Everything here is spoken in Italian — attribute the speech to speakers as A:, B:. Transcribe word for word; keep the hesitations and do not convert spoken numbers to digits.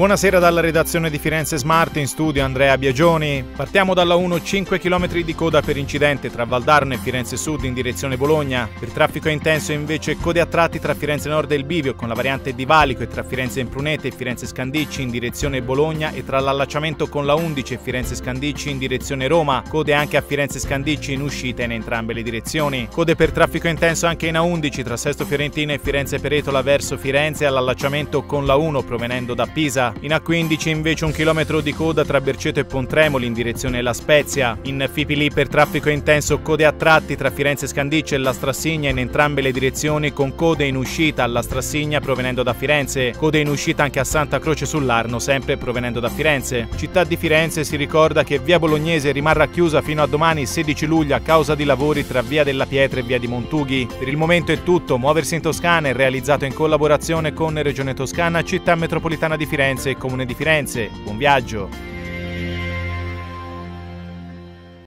A: Buonasera dalla redazione di Firenze Smart, in studio Andrea Biagioni. Partiamo dalla uno, cinque chilometri di coda per incidente tra Valdarno e Firenze Sud in direzione Bologna. Per traffico intenso invece code a tratti tra Firenze Nord e il Bivio con la variante di Valico e tra Firenze Imprunete e Firenze Scandicci in direzione Bologna e tra l'allacciamento con la undici e Firenze Scandicci in direzione Roma. Code anche a Firenze Scandicci in uscita in entrambe le direzioni. Code per traffico intenso anche in A undici tra Sesto Fiorentino e Firenze Peretola verso Firenze all'allacciamento con la uno provenendo da Pisa. In A quindici invece un chilometro di coda tra Berceto e Pontremoli in direzione La Spezia. In Fipili per traffico intenso code a tratti tra Firenze Scandicci e La Strassigna in entrambe le direzioni con code in uscita alla Strassigna provenendo da Firenze. Code in uscita anche a Santa Croce sull'Arno sempre provenendo da Firenze. Città di Firenze si ricorda che via Bolognese rimarrà chiusa fino a domani sedici luglio a causa di lavori tra via della Pietra e via di Montughi. Per il momento è tutto. Muoversi in Toscana è realizzato in collaborazione con Regione Toscana, Città Metropolitana di Firenze e Comune di Firenze. Buon viaggio!